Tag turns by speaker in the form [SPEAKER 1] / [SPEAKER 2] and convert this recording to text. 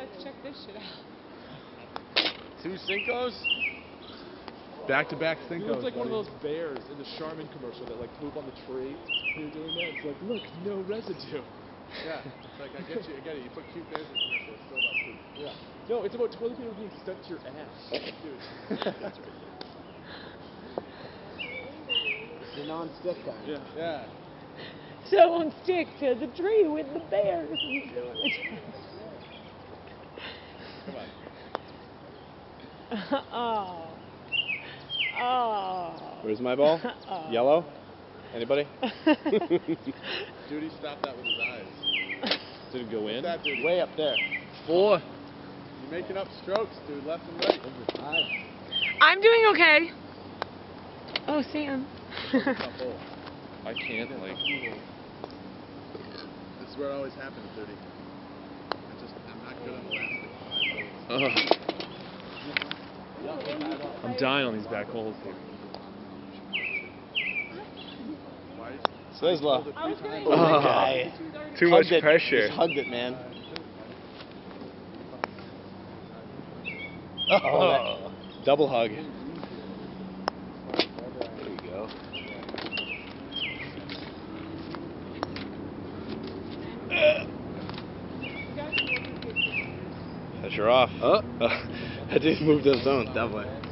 [SPEAKER 1] let's check this shit out.
[SPEAKER 2] 2 Cincos? Back-to-back Cincos.
[SPEAKER 3] You look like one of those bears in the Charmin commercial that like poop on the tree. You're doing that. It's like, look, no residue.
[SPEAKER 2] Yeah, it's like I get it. You put cute bears in the commercial, it's still about poop.
[SPEAKER 3] Yeah. No, it's about toilet paper being stuck to your ass. Dude. That's right.
[SPEAKER 4] The non-stick kind.
[SPEAKER 3] Yeah.
[SPEAKER 2] Yeah.
[SPEAKER 1] So on stick to the tree with the bears.
[SPEAKER 2] Come on.
[SPEAKER 1] Oh. Oh.
[SPEAKER 5] Where's my ball?
[SPEAKER 1] Oh.
[SPEAKER 5] Yellow? Anybody?
[SPEAKER 2] Duty stopped that with his eyes.
[SPEAKER 3] Did it go in?
[SPEAKER 2] What's that, Duty?
[SPEAKER 4] Way up there.
[SPEAKER 5] 4.
[SPEAKER 2] You're making up strokes, dude, left and right.
[SPEAKER 1] I'm doing okay. Oh, Sam.
[SPEAKER 3] I can't, like...
[SPEAKER 2] This is where it always happens, Duty. I'm not good on the last 6
[SPEAKER 3] I'm dying on these back holes here.
[SPEAKER 5] Sizzler.
[SPEAKER 4] Guy.
[SPEAKER 5] Too much
[SPEAKER 4] Hugged it.
[SPEAKER 5] pressure.
[SPEAKER 4] Just hugged it, man.
[SPEAKER 5] Oh. Double hug.
[SPEAKER 4] There you go.
[SPEAKER 5] Pressure off. I didn't move those zones, definitely.